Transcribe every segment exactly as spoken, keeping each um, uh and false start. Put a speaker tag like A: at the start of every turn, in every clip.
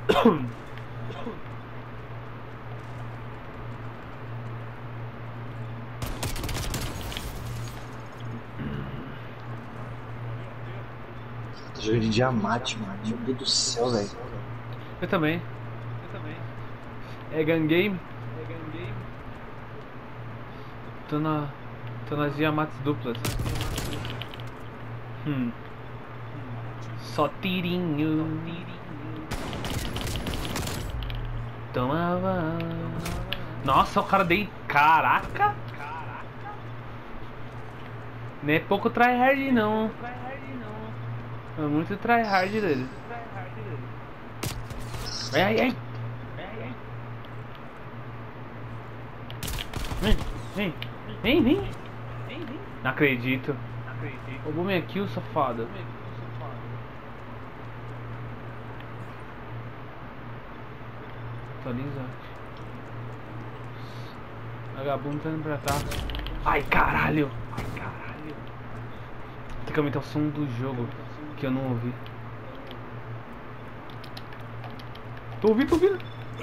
A: Jogo de diamante, mano. Meu Deus do céu, velho.
B: Eu também. Eu também. É gun game? É gun game? Tô na. Tô nas diamantes duplas. Hum. Só tirinho. Tomava. Nossa, o cara dei. Caraca! Não é pouco tryhard não. É muito tryhard dele. Ai, ai, ai. Vem, vem, vem, vem. Não acredito. Roubou minha kill, safado. Atualiza. Vagabundo tá indo pra cá. Ai, caralho. Ai, caralho. Tem que aumentar o som do jogo, que eu não ouvi. Tô ouvindo, tô ouvindo.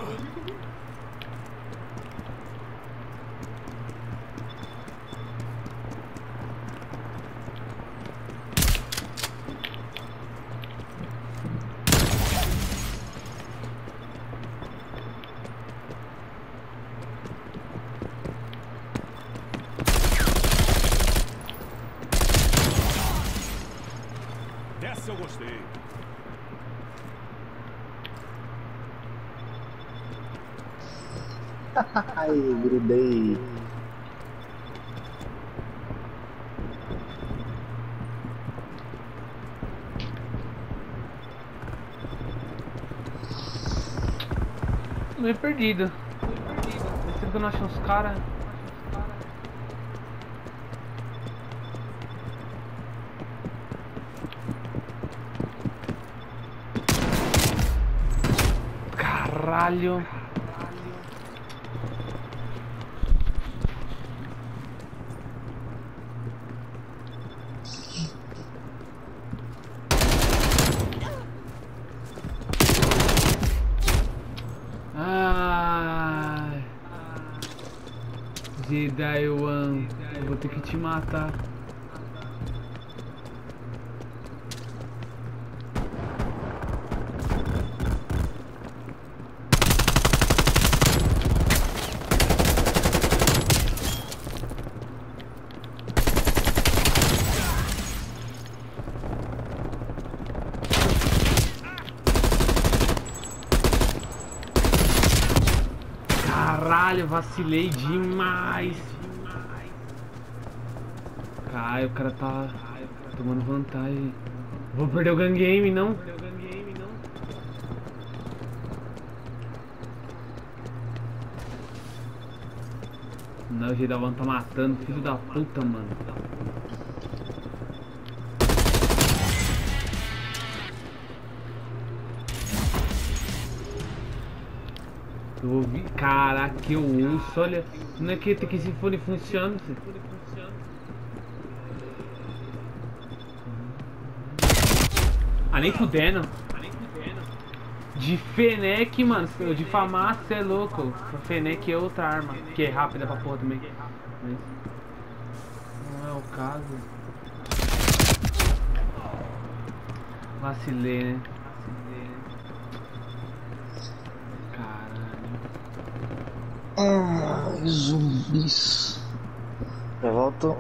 C: Essa eu gostei.
A: Ai, grudei.
B: Meio perdido. Esse tempo que eu não achei uns caras. Caralho. Ai. Jedi One, eu vou ter que te matar. Caralho, vacilei demais. Caralho, o cara tá tomando vantagem. Vou perder o gun game, não? Não, o Gedavan tá matando, filho da puta, mano. Eu ouvi. Caraca, eu ouço, olha. Não é que tem que esse fone funciona. Ah, nem fudendo. De Fenec, mano. De Famas, cê é louco. Fenec é outra arma. Que é rápida pra porra também. Mas não é o caso. Vacilei, né?
A: Ai, zumbis. Já volto.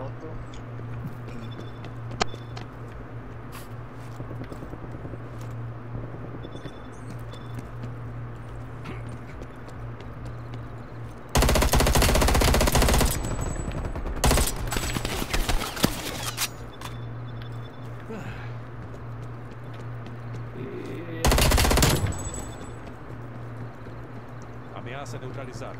C: Ameaça neutralizada.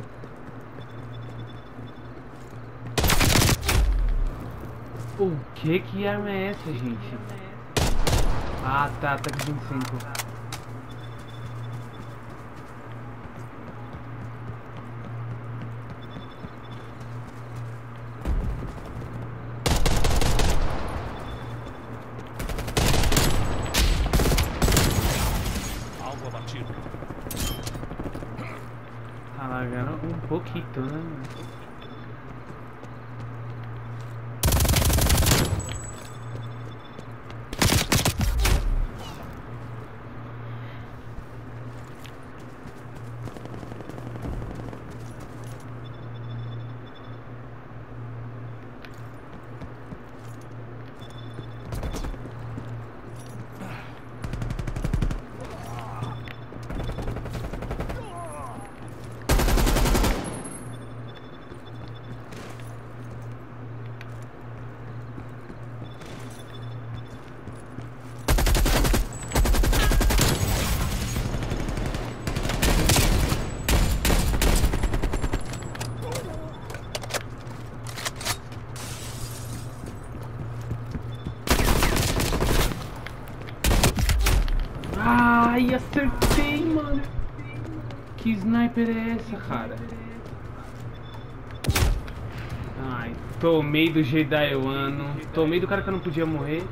B: O que que arma é essa, gente? Ah, tá, tá com vinte e cinco.
C: Alvo abatido.
B: Pegaram um pouquinho, né? Ai, acertei, mano. Que sniper é essa, cara? Ai, tomei do Jedaiwano. Tomei do cara que eu não podia morrer.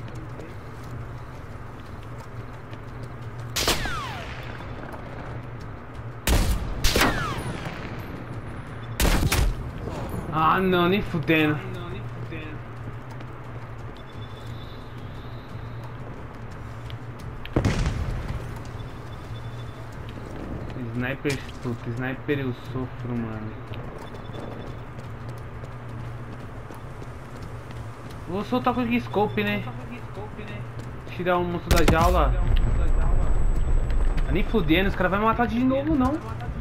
B: Ah, não, nem fudendo. Sniper, puta, sniper eu sofro, mano. Vou soltar com o scope, né? Tirar o monstro da jaula. Tá nem fudendo, os caras vão me matar de novo, não.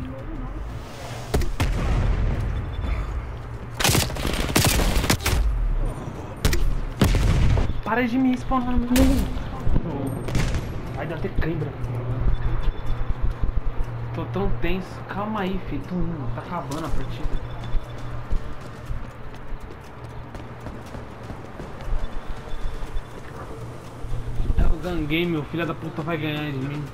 B: Para de me spawnar, mano. Vai dar até cãibra. Tô tão tenso. Calma aí, filho. Tô indo. Tá acabando a partida. Eu ganguei, meu filho da puta vai ganhar de mim.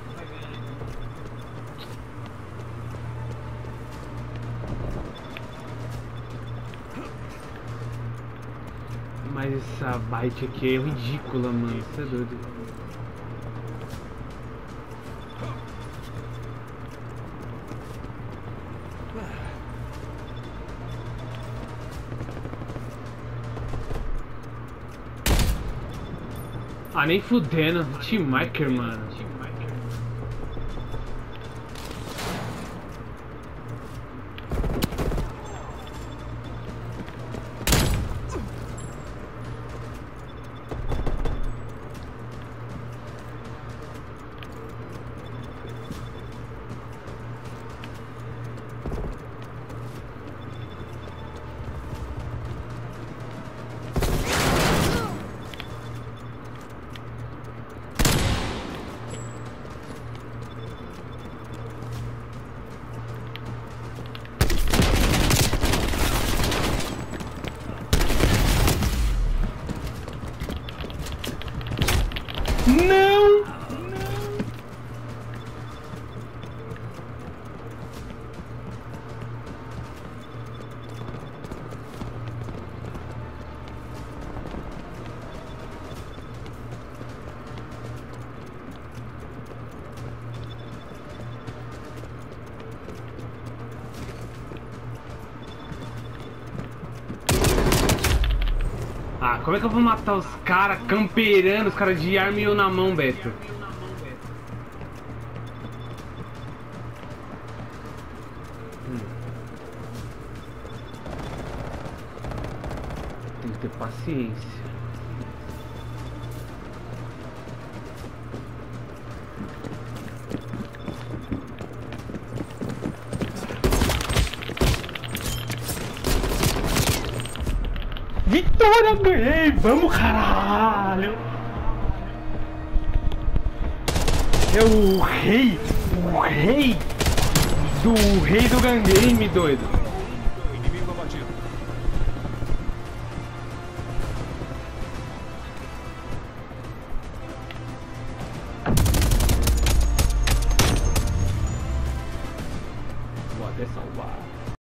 B: Mas essa bite aqui é ridícula, mano. Isso é doido. Ah, nem fudendo. Teammaker, mano. Não! Ah, como é que eu vou matar os caras camperando, os caras de arma e eu na mão, Beto? Hum. Tem que ter paciência. Vitória, ganhei! Vamos, caralho! É o rei! O rei! Do rei do game, doido!